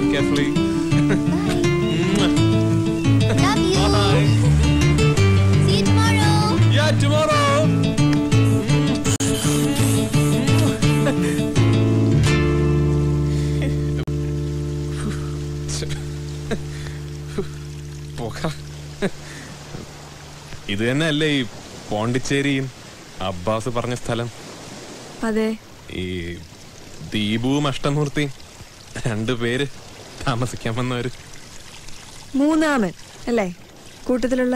Drive carefully. Love you. Bye. See you tomorrow. Yeah, tomorrow. ഇത് തന്നെയല്ലേ ഈ പോണ്ടിച്ചേരിയും Abbas പറഞ്ഞ സ്ഥലം? അതെ. ഈ ദീപുവും അഷ്ടമൂർത്തി രണ്ടുപേര് താമസിക്കാൻ വന്നവര്. മൂന്നാമൻ അല്ലേ കൂട്ടത്തിലുള്ള?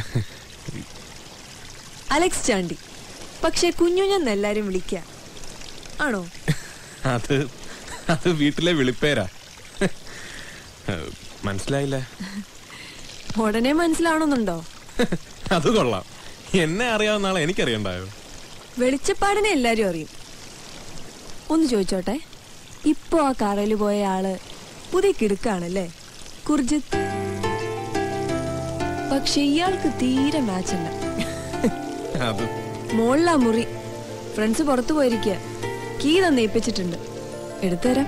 അലക്സ് ചാണ്ടി. പക്ഷെ കുഞ്ഞുഞ്ഞെന്ന് എല്ലാരും വിളിക്ക ആണോ? അത് വീട്ടിലെ വിളിപ്പേരാ. മനസ്സിലായില്ല. ഉടനെ മനസ്സിലാവണമെന്നുണ്ടോ? അത് കൊള്ളാം. എന്നെ അറിയാവുന്ന ആളെ എനിക്കറിയണ്ടായോ? വെളിച്ചപ്പാടിനെ എല്ലാരും അറിയും. ഒന്ന് ചോദിച്ചോട്ടെ, ഇപ്പൊ ആ കാറയില് പോയ ആള് പുതിയ കിടുക്കാണല്ലേ, കുർജിത്ത്. പക്ഷെ ഇയാൾക്ക് തീരെ മാച്ചല്ല. മോളിലാ മുറി. ഫ്രണ്ട്സ് പുറത്തു പോയിരിക്കുക. കീ തന്നെ ഏൽപ്പിച്ചിട്ടുണ്ട്. എടുത്തുതരാം.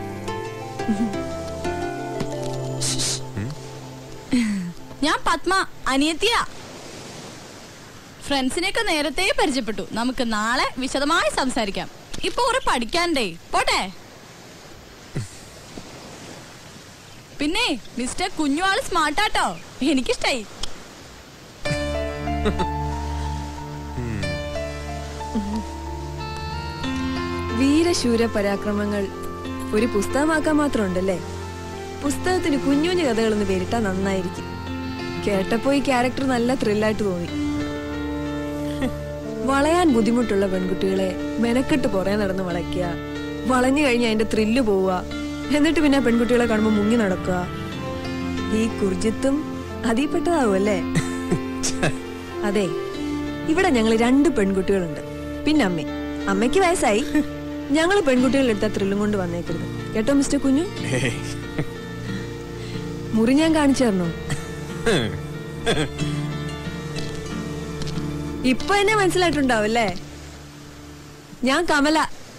ഞാൻ പത്മ, അനിയത്തിയ. ഫ്രണ്ട്സിനെയൊക്കെ നേരത്തെ പരിചയപ്പെട്ടു. നമുക്ക് നാളെ വിശദമായി സംസാരിക്കാം. ഇപ്പൊ കുറെ പഠിക്കാണ്ടേ, പോട്ടെ. പിന്നെ മിസ്റ്റർ കുഞ്ഞു ആള് സ്മാർട്ടാട്ടോ, എനിക്കിഷ്ടായി. വീരശൂര പരാക്രമങ്ങൾ ഒരു പുസ്തകമാക്കാൻ മാത്രം ഉണ്ടല്ലേ. പുസ്തകത്തിന് കുഞ്ഞുഞ്ഞു കഥകളെന്ന് പേരിട്ടാ നന്നായിരിക്കും. കേട്ടപ്പോ ഈ ക്യാരക്ടർ നല്ല ത്രില്ലായിട്ട് തോന്നി. വളയാൻ ബുദ്ധിമുട്ടുള്ള പെൺകുട്ടികളെ മെനക്കെട്ട് പുറകെ നടന്ന് വളയ്ക്കുക, വളഞ്ഞു കഴിഞ്ഞ് അതിന്റെ ത്രില്ല് പോവുക, എന്നിട്ട് പിന്നെ പെൺകുട്ടികളെ കാണുമ്പോ മുങ്ങി നടക്കുക. ഈ കുർജിത്തും അതിൽപ്പെട്ടതാവും അല്ലേ? അതെ, ഇവിടെ ഞങ്ങള് 2 പെൺകുട്ടികളുണ്ട്, പിന്നെ അമ്മയ്ക്ക് വയസ്സായി. ഞങ്ങള് പെൺകുട്ടികളെടുത്ത ത്രില്ലും കൊണ്ട് വന്നേക്കരുത് കേട്ടോ മിസ്റ്റർ കുഞ്ഞു. മുറി ഞാൻ കാണിച്ചു തരണോ? ഇപ്പൊ എന്നെ മനസ്സിലായിട്ടുണ്ടാവല്ലേ? ഞാൻ കമല.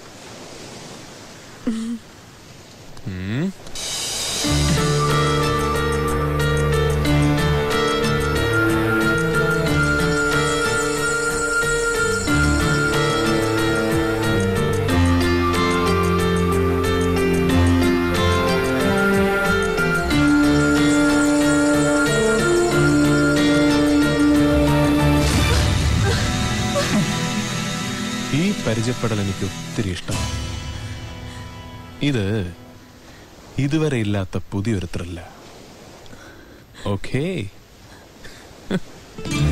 പരിചയപ്പെടൽ എനിക്ക് ഒത്തിരി ഇഷ്ടമാണ്. ഇത് ഇതുവരെ ഇല്ലാത്ത പുതിയൊരു ത്രില്ല. ഓക്കേ.